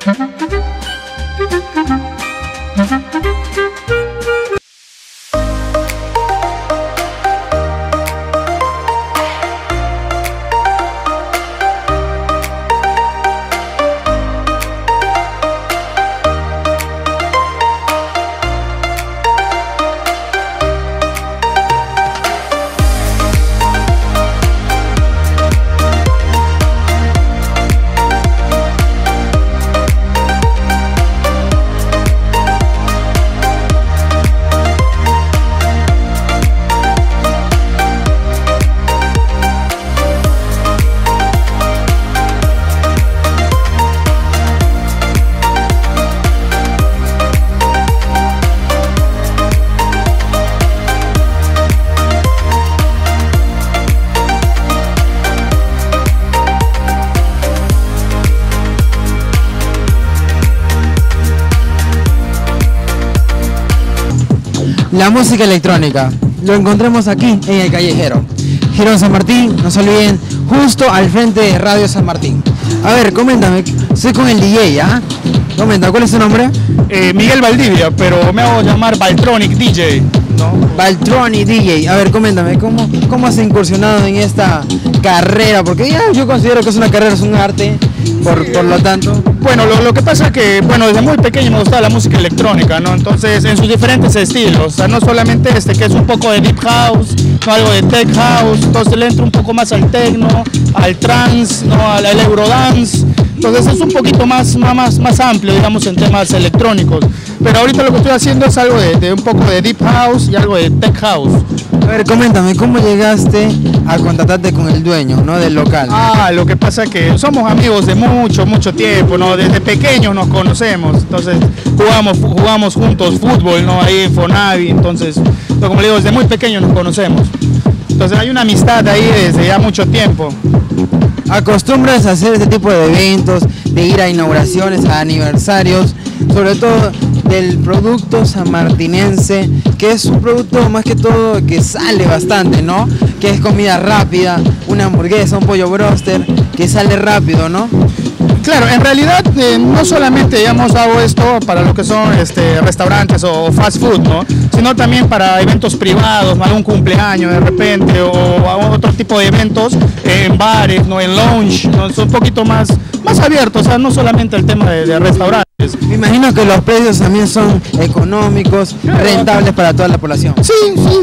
La música electrónica, lo encontremos aquí en el Callejero. Girón San Martín, no se olviden, justo al frente de Radio San Martín. A ver, coméntame, soy con el DJ, ¿ah? Comenta, ¿cuál es su nombre? Miguel Valdivia, pero me hago llamar Baltronic DJ, ¿no? Baltronic DJ, a ver, coméntame, ¿cómo has incursionado en esta carrera? Porque ya yo considero que es una carrera, es un arte, por lo tanto. Bueno, lo que pasa es que, bueno, desde muy pequeño me gustaba la música electrónica, ¿no? Entonces, en sus diferentes estilos, o sea, no solamente que es un poco de deep house, no, algo de tech house, entonces le entro un poco más al techno, al trance, ¿no? Al eurodance, entonces es un poquito más amplio, digamos, en temas electrónicos. Pero ahorita lo que estoy haciendo es algo de un poco de deep house y algo de tech house. A ver, coméntame, ¿cómo llegaste a contactarte con el dueño, ¿no? Del local? Lo que pasa es que somos amigos de mucho tiempo, ¿no? Desde pequeños nos conocemos, entonces jugamos juntos fútbol, ¿no? Ahí en Fonavi, entonces, como le digo, desde muy pequeños nos conocemos. Entonces hay una amistad ahí desde ya mucho tiempo. ¿Acostumbras a hacer este tipo de eventos, de ir a inauguraciones, a aniversarios, sobre todo del producto sanmartinense, que es un producto más que todo que sale bastante, ¿no? Que es comida rápida, una hamburguesa, un pollo broster, que sale rápido, ¿no? Claro, en realidad no solamente, digamos, hago esto para lo que son restaurantes o fast food, ¿no? Sino también para eventos privados, ¿no? Algún cumpleaños de repente o otro tipo de eventos en bares, ¿no? En lounge, ¿no? Es un poquito más abierto, o sea, no solamente el tema de restaurantes. Me imagino que los precios también son económicos, rentables para toda la población. Sí,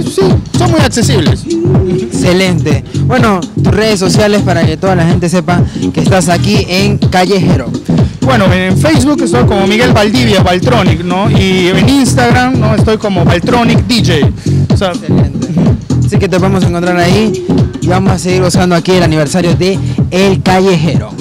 son muy accesibles. Excelente. Bueno, tus redes sociales para que toda la gente sepa que estás aquí en Callejero. Bueno, en Facebook estoy como Miguel Valdivia, Baltronic, ¿no? Y en Instagram, ¿no? Estoy como Baltronic DJ. O sea, excelente. Así que te vamos a encontrar ahí y vamos a seguir gozando aquí el aniversario de El Callejero.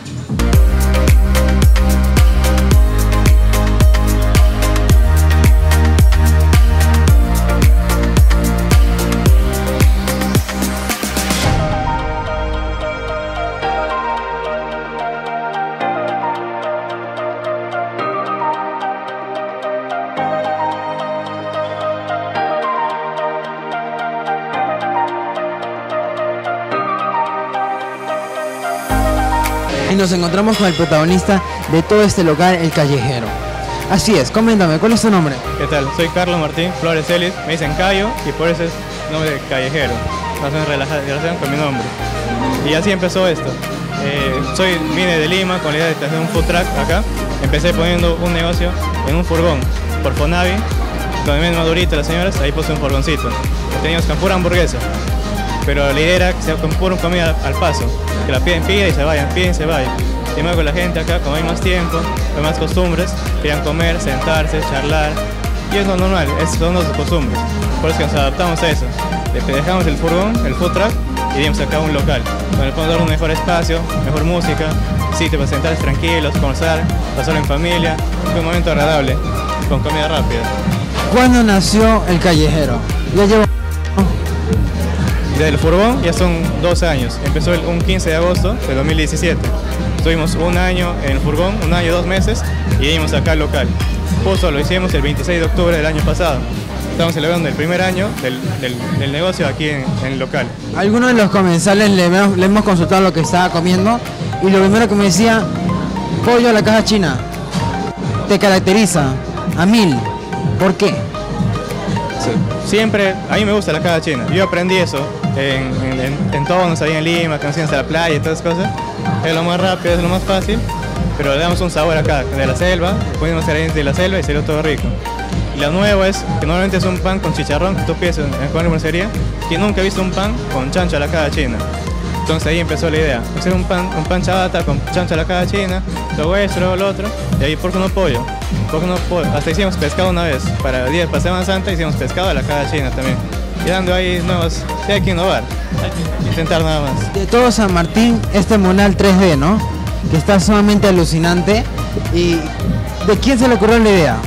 Y nos encontramos con el protagonista de todo este local, El Callejero. Así es, coméntame, ¿cuál es tu nombre? ¿Qué tal? Soy Carlos Martín Flores Celis, me dicen Cayo y por eso es nombre de Callejero, más en relación con mi nombre. Y así empezó esto. Vine de Lima con la idea de hacer un food truck acá. Empecé poniendo un negocio en un furgón por Fonavi, con el madurito las señoras, ahí puse un furgoncito. Teníamos con pura hamburguesa, pero la idea era que sea con pura comida al paso, que la piden y se vayan, piden y se vayan. Y luego con la gente acá, como hay más tiempo, hay más costumbres, querían comer, sentarse, charlar, y es lo normal, son las costumbres. Por eso que nos adaptamos a eso. Dejamos el furgón, el food truck, y dimos acá un local, donde podemos dar un mejor espacio, mejor música, sitio para sentarse tranquilos, conversar, pasarlo en familia, un momento agradable, con comida rápida. ¿Cuándo nació El Callejero? Ya llevo... Desde el furgón ya son 2 años, empezó un 15 de agosto de 2017. Estuvimos un año en el furgón, 1 año y 2 meses, y vinimos acá al local. Justo lo hicimos el 26 de octubre del año pasado. Estamos celebrando el primer año del negocio aquí en el local. Algunos de los comensales le hemos consultado lo que estaba comiendo y lo primero que me decía, pollo a la caja china. te caracteriza a 1000. ¿Por qué? Siempre, a mí me gusta la caja china. Yo aprendí eso en tonos ahí en Lima, canciones de la playa y todas esas cosas. Es lo más rápido, es lo más fácil, pero le damos un sabor acá, de la selva, ponemos ingredientes de la selva y salió todo rico. Y lo nuevo es que normalmente es un pan con chicharrón que tú pides en cualquier hamburguesería, que nunca he visto un pan con chancho a la caja china. Entonces ahí empezó la idea, hacer un pan chabata con chancho a la caja china, luego esto, luego lo otro, y ahí ¿por qué no pollo? ¿Por qué no pollo? Hasta hicimos pescado una vez, para el día de Semana Santa hicimos pescado a la caja china también. Y dando ahí nuevas, sí hay que innovar, hay que intentar nada más. De todo San Martín, este mural 3D, ¿no? Que está sumamente alucinante. ¿Y de quién se le ocurrió la idea?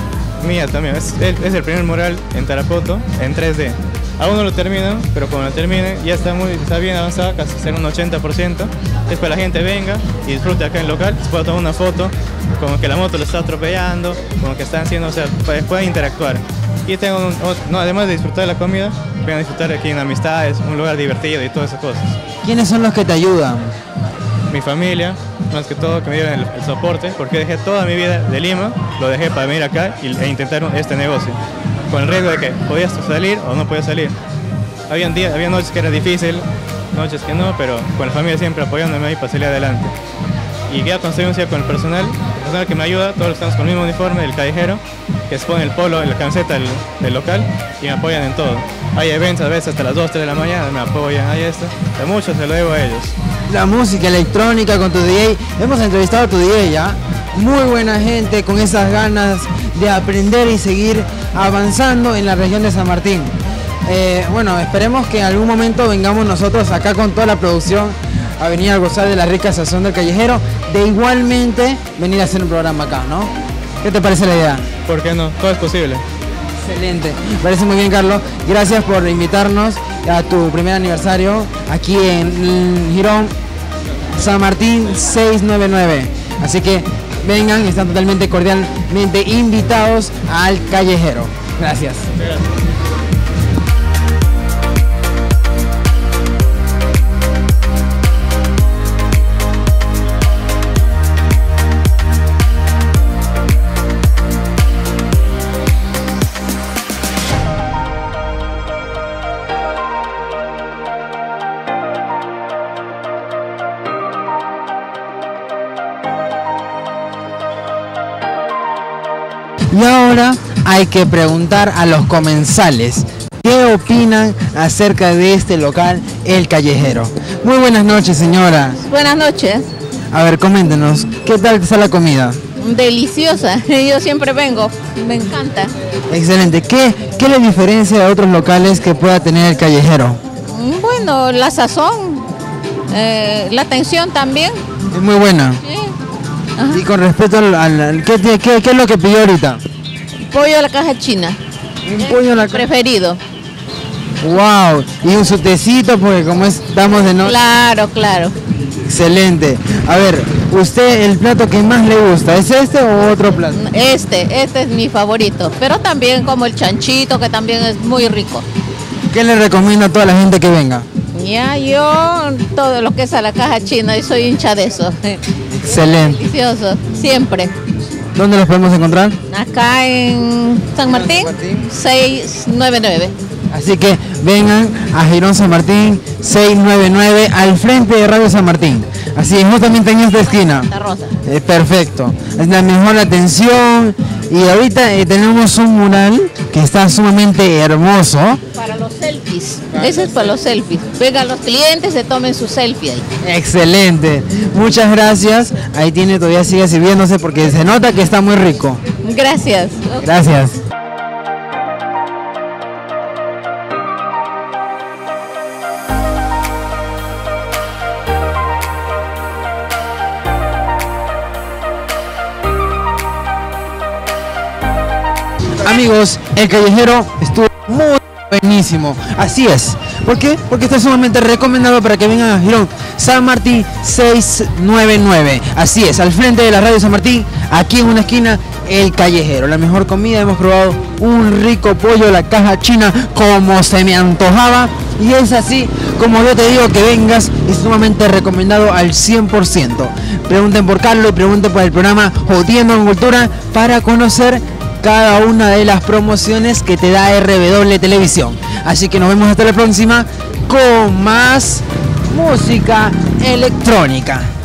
Mía también, es el primer mural en Tarapoto en 3D. Aún no lo terminan, pero cuando lo terminen ya está bien avanzado, casi ser un 80%. Después la gente venga y disfrute acá en el local, se pueda tomar una foto, como que la moto lo está atropellando, como que están haciendo, o sea, pueden interactuar. Y tengo, además de disfrutar de la comida, pueden disfrutar aquí en amistades, un lugar divertido y todas esas cosas. ¿Quiénes son los que te ayudan? Mi familia, más que todo, que me dieron el soporte, porque dejé toda mi vida de Lima, lo dejé para venir acá e intentar este negocio, con el riesgo de que podías salir o no podías salir. Había noches que era difícil, noches que no, pero con la familia siempre apoyándome ahí para salir adelante. Y ya conseguí un con el personal que me ayuda, todos estamos con el mismo uniforme, del callejero, que se pone el polo, la camiseta del local y me apoyan en todo. Hay eventos a veces hasta las 2, 3 de la mañana, me apoyan, hay esto, de mucho se lo debo a ellos. La música electrónica con tu DJ, hemos entrevistado a tu DJ ya, muy buena gente con esas ganas de aprender y seguir avanzando en la región de San Martín. Bueno, esperemos que en algún momento vengamos nosotros acá con toda la producción a venir a gozar de la rica sazón del callejero, de igualmente venir a hacer un programa acá, ¿no? ¿Qué te parece la idea? ¿Por qué no? Todo es posible. Excelente, me parece muy bien, Carlos. Gracias por invitarnos a tu primer aniversario aquí en Girón, San Martín 699. Así que vengan, están totalmente cordialmente invitados al callejero. Gracias. Y ahora hay que preguntar a los comensales qué opinan acerca de este local, El Callejero. Muy buenas noches, señora. Buenas noches. A ver, coméntenos, ¿qué tal está la comida? Deliciosa, yo siempre vengo, me encanta. Excelente. ¿Qué le diferencia de otros locales que pueda tener El Callejero? Bueno, la sazón, la atención también. Es muy buena. Sí. Y con respecto ¿qué es lo que pidió ahorita? Pollo a la caja china. Un pollo a la caja. Preferido. Wow. Y su tecito, porque como estamos de noche. Claro, claro. Excelente. A ver, ¿usted el plato que más le gusta es este o otro plato? Este es mi favorito. Pero también como el chanchito, que también es muy rico. ¿Qué le recomiendo a toda la gente que venga? Ya, yo todo lo que es a la caja china, yo soy hincha de eso. Excelente. Delicioso, siempre. ¿Dónde los podemos encontrar? Acá en San Martín, 699. Así que vengan a Girón San Martín 699 al frente de Radio San Martín. Así es, justamente en esta esquina. Santa Rosa. Perfecto. Es la mejor atención. Y ahorita tenemos un mural que está sumamente hermoso. Para los selfies. Ese es para los selfies. Vengan los clientes, se tomen su selfie ahí. Excelente. Muchas gracias. Ahí tiene, todavía sigue sirviéndose porque se nota que está muy rico. Gracias. Gracias. Amigos, El Callejero estuvo muy buenísimo. Así es. ¿Por qué? Porque está sumamente recomendado para que vengan a Girón San Martín 699. Así es, al frente de la Radio San Martín, aquí en una esquina, El Callejero. La mejor comida, hemos probado un rico pollo a la caja china como se me antojaba. Y es así como yo te digo que vengas y sumamente recomendado al 100%. Pregunten por Carlos y pregunten por el programa Jodiendo en Cultura para conocer cada una de las promociones que te da RW Televisión. Así que nos vemos hasta la próxima con más música electrónica.